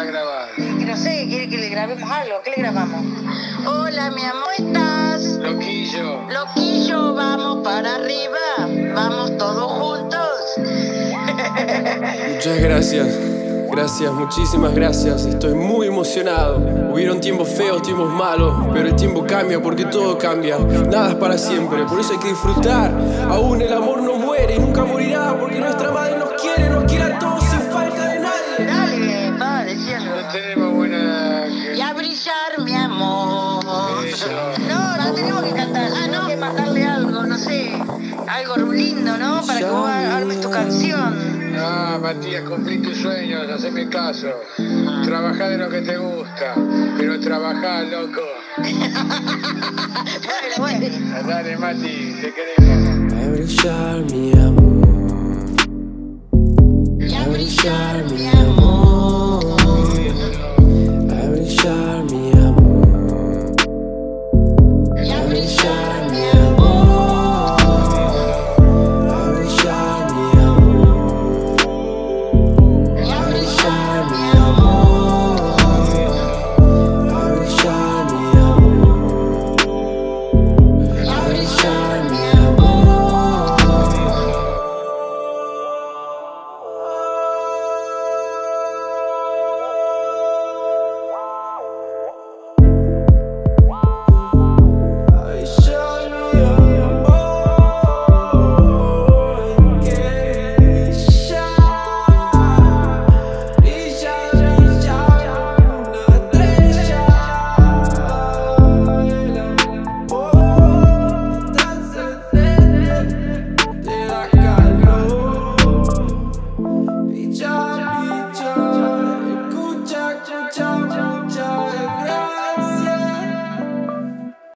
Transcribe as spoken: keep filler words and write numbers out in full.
a grabar? Y no sé, ¿quiere que le grabemos algo? ¿Qué le grabamos? Hola, mi amor, ¿cómo estás? Loquillo. Loquillo, vamos para arriba. Vamos todos juntos. Muchas gracias, gracias, muchísimas gracias. Estoy muy emocionado. Hubieron tiempos feos, tiempos malos, pero el tiempo cambia porque todo cambia. Nada es para siempre, por eso hay que disfrutar. Aún el amor no muere y nunca morirá, porque nuestra madre nos quiere, nos quiere a todos sin falta de nadie. Dale, va, decíalo. No tenemos buena... Y a brillar, mi amor. Eso. No, la tenemos que cantar. Ah, no, que mandarle algo, no sé. Algo lindo, ¿no? Para que vos armes tu canción. Ah, Matías, cumplí tus sueños, haceme caso. Trabajá de lo que te gusta, pero trabajá, loco. Bueno, bueno. Dale, Mati, te queremos. A brillar, mi amor.